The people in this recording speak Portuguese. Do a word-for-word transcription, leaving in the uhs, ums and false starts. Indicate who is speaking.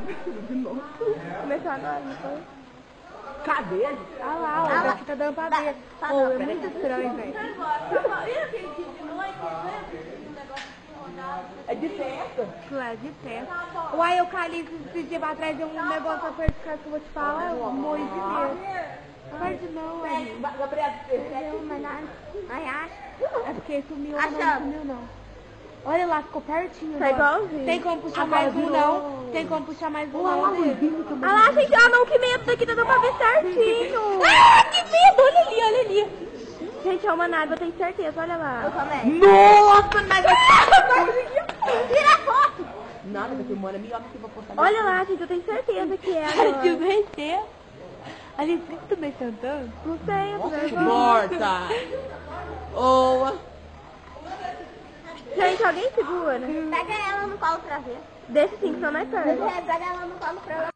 Speaker 1: De novo.
Speaker 2: Começou agora, não foi?
Speaker 1: Cadê?
Speaker 3: Ah lá, ó, daqui tá dando pra ver.
Speaker 2: Tá,
Speaker 3: Pô,
Speaker 2: não,
Speaker 3: é
Speaker 2: peraí.
Speaker 3: muito estranho, velho.
Speaker 1: É de festa.
Speaker 3: É de festa. Uai, eu cali esse dia pra trás, deu um negócio pra perto que eu vou te falar, eu morri de medo. Não perde não, aí.
Speaker 1: Gabriel,
Speaker 3: Não, mas nada. Ai, acho. É porque sumiu, mas não
Speaker 2: Achamos.
Speaker 3: sumiu não. Olha lá, ficou pertinho.
Speaker 2: Tá
Speaker 3: ó.
Speaker 2: igualzinho.
Speaker 3: Tem como puxar
Speaker 1: Agora
Speaker 3: mais um
Speaker 1: virou.
Speaker 3: não? Tem como puxar mais um não dele?
Speaker 2: Ah lá, gente, ah não, que medo daqui, tá dando pra ver certinho. Ah, que medo, olha ali, olha ali. Gente, é uma nave, eu tenho certeza, olha lá. Eu também.
Speaker 1: Nossa, mas tira a foto. Nada, tá filmando, é melhor que eu vou postar.
Speaker 2: Olha lá, gente, eu tenho certeza que é.
Speaker 3: Ai,
Speaker 2: agora.
Speaker 3: tio, vencer. Ali, você também cantando?
Speaker 2: Não sei, eu
Speaker 1: Nossa,
Speaker 2: sei.
Speaker 1: que morta. Boa.
Speaker 2: Gente, alguém segura?
Speaker 4: Pega ela no colo pra ver.
Speaker 2: Deixa sim, que senão nós perdemos.
Speaker 4: Pega ela no colo pra ver.